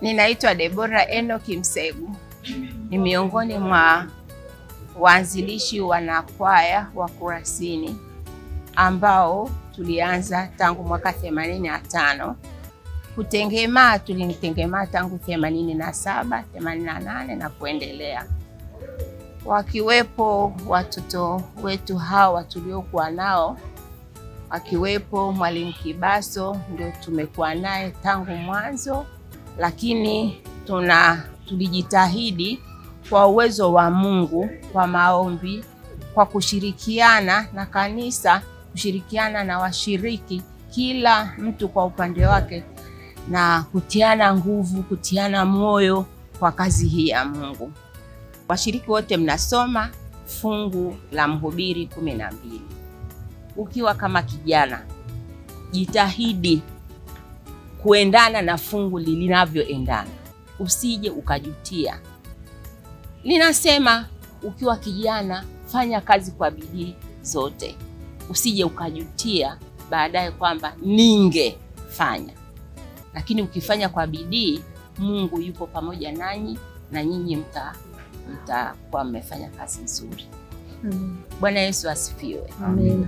Ninaitwa Deborah Enoch Msegu. Ni miongoni mwa waanzilishi wanakwaya wa Kurasini ambao tulianza tangu mwaka 85. Kutengemaa tulinitengemaa tangu 87, 88 na kuendelea. Wakiwepo watoto wetu hawa tuliokuwa nao, akiwepo Mwalimu Kibaso, ndio tumekuwa naye tangu mwanzo, lakini tulijitahidi kwa uwezo wa Mungu, kwa maombi, kwa kushirikiana na kanisa, kushirikiana na washiriki, kila mtu kwa upande wake, na kutiana nguvu, kutiana moyo kwa kazi hii ya Mungu. Washiriki wote mnasoma fungu la Mhubiri 12. Ukiwa kama kijana, jitahidi kuendana na fungu linavyoendana, usije ukajutia. Linasema ukiwa kijana fanya kazi kwa bidii zote, usije ukajutia baadaye kwamba ningefanya. Lakini ukifanya kwa bidii, Mungu yupo pamoja nanyi na nyinyi mtakuwa mmefanya kazi nzuri. Bwana Yesu asifiwe. Amen.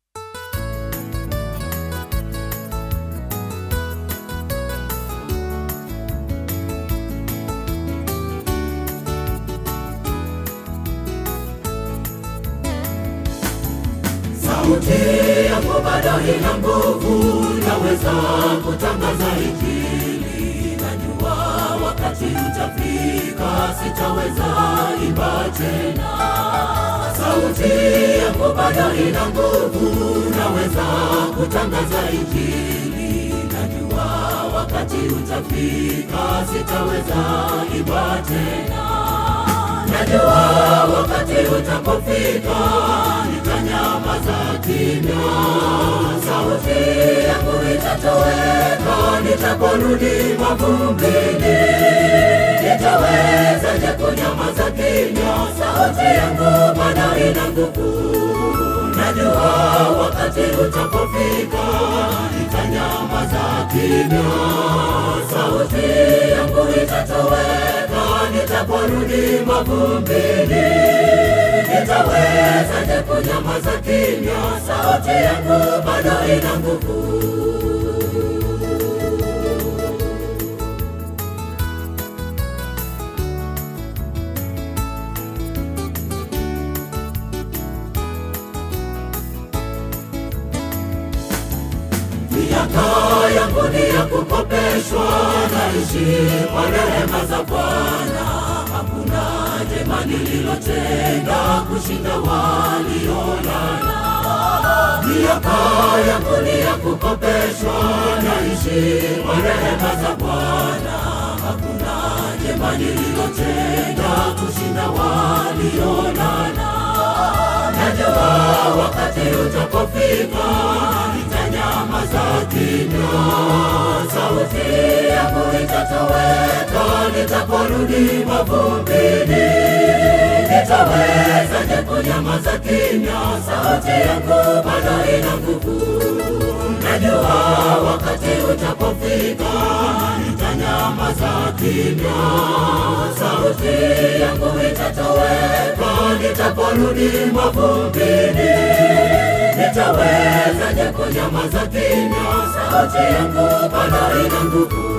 Sauti yangu bado ina nguvu, naweza kutangaza Injili. Najua wakati utafika, sitaweza imba tena. Sauti yangu bado ina nguvu, naweza kutangaza Injili. Najua wakati utafika, sitaweza imba tena. Najua wakati utapofika, nitanyamaza kimya. Sauti yangu itatoweka, nitaporudi mavumbini. Nitawezaje kunyamaza kimya? Sauti yangu bado ina nguvu. Najua wakati utapofika, nitanyamaza kimya. Sauti yangu itatoweka, nitaporudi mavumbini. Nitawezaje kunyamaza kimya? Sauti yangu bado ina nguvu. Miaka yangu ni ya kukopeshwa, naishi kwa rehema za Bwana. Hakuna jema nililotenda kushinda waliolala. Miaka yangu ni ya kukopeshwa, naishi kwa rehema za Bwana. Hakuna jema nililotenda kushinda waliolala. Najua wakati utapofika, nitanyamaza kimya. Sauti yangu itatoweka, nitaporudi mavumbini. Nitawezaje kunyamaza kimya? Sauti yangu bado ina nguvu. Najua wakati utapofika, nitanyamaza kimya. Sauti yangu itatoweka, nitaporudi mavumbini. Nitawezaje kunyamaza kimya? Sauti yangu bado ina nguvu.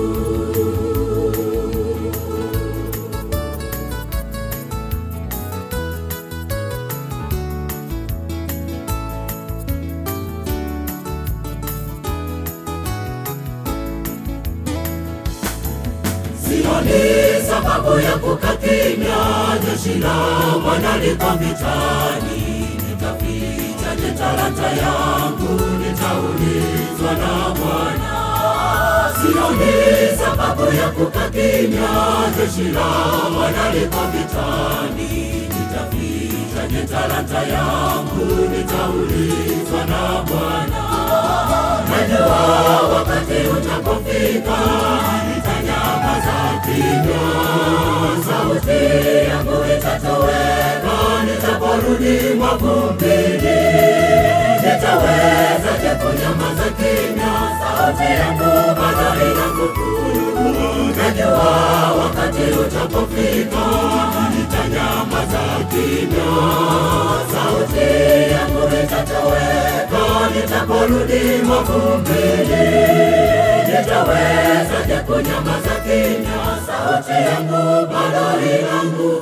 Sioni sababu ya kukaa kimya, jeshi la Bwana liko vitani. Nitafichaje talanta yangu? Nitaulizwa na Bwana. Sioni sababu ya kukaa kimya, jeshi la Bwana liko vitani. Nitafichaje talanta yangu? Nitaulizwa na Bwana. Najua wakati utapofika, nitanyamaza kimya. Sauti yangu itatoweka, nitaporudi mavumbini. Nitawezaje kunyamaza kimya? Sauti yangu bado ina nguvu. najua wakati utapofika nitanyamaza kimya, sauti yangu itatoweka nitaporudi mavumbini. Nitawezaje kunyamaza kimya, sauti yangu bado inangu.